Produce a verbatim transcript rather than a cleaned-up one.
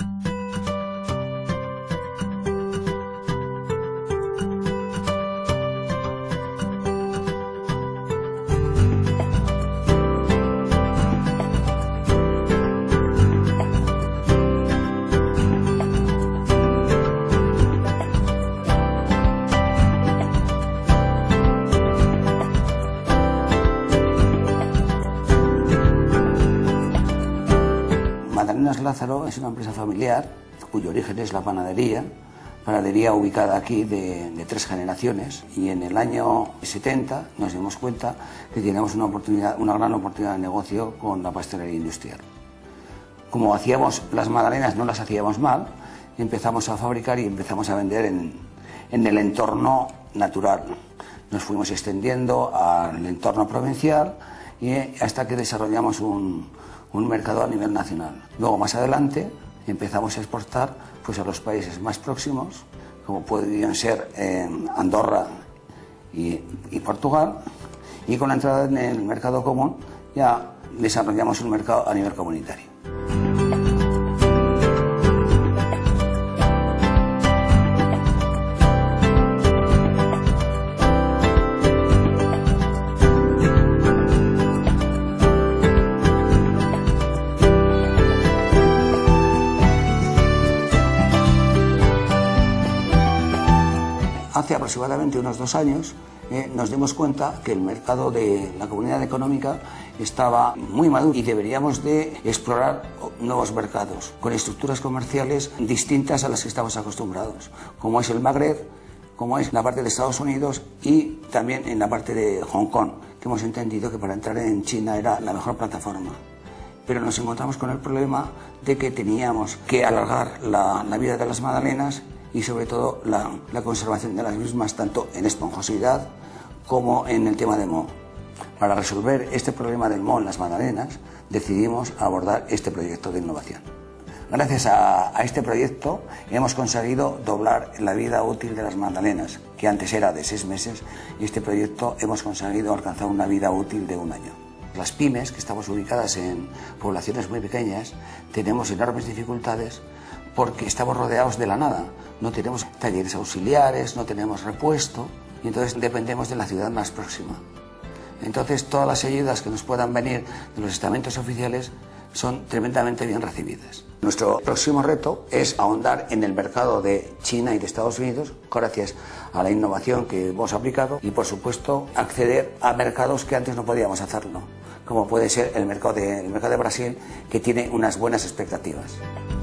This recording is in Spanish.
Magdalenas Lázaro es una empresa familiar cuyo origen es la panadería, panadería ubicada aquí de, de tres generaciones, y en el año setenta nos dimos cuenta que teníamos una, oportunidad, una gran oportunidad de negocio con la pastelería industrial. Como hacíamos las magdalenas, no las hacíamos mal, empezamos a fabricar y empezamos a vender en, en el entorno natural. Nos fuimos extendiendo al entorno provincial y hasta que desarrollamos un, un mercado a nivel nacional. Luego, más adelante, empezamos a exportar pues, a los países más próximos, como podrían ser eh, Andorra y, y Portugal, y con la entrada en el mercado común ya desarrollamos un mercado a nivel comunitario. Hace aproximadamente unos dos años eh, nos dimos cuenta que el mercado de la comunidad económica estaba muy maduro y deberíamos de explorar nuevos mercados con estructuras comerciales distintas a las que estamos acostumbrados, como es el Magreb, como es la parte de Estados Unidos y también en la parte de Hong Kong, que hemos entendido que para entrar en China era la mejor plataforma. Pero nos encontramos con el problema de que teníamos que alargar la, la vida de las magdalenas y sobre todo la, la conservación de las mismas, tanto en esponjosidad como en el tema de moho. Para resolver este problema del moho en las magdalenas, decidimos abordar este proyecto de innovación. Gracias a, a este proyecto hemos conseguido doblar la vida útil de las magdalenas, que antes era de seis meses, y este proyecto hemos conseguido alcanzar una vida útil de un año. Las pymes, que estamos ubicadas en poblaciones muy pequeñas, tenemos enormes dificultades porque estamos rodeados de la nada. No tenemos talleres auxiliares, no tenemos repuesto, y entonces dependemos de la ciudad más próxima. Entonces todas las ayudas que nos puedan venir de los estamentos oficiales son tremendamente bien recibidas. Nuestro próximo reto es ahondar en el mercado de China y de Estados Unidos, gracias a la innovación que hemos aplicado, y por supuesto acceder a mercados que antes no podíamos hacerlo, como puede ser el mercado de, el mercado de Brasil, que tiene unas buenas expectativas.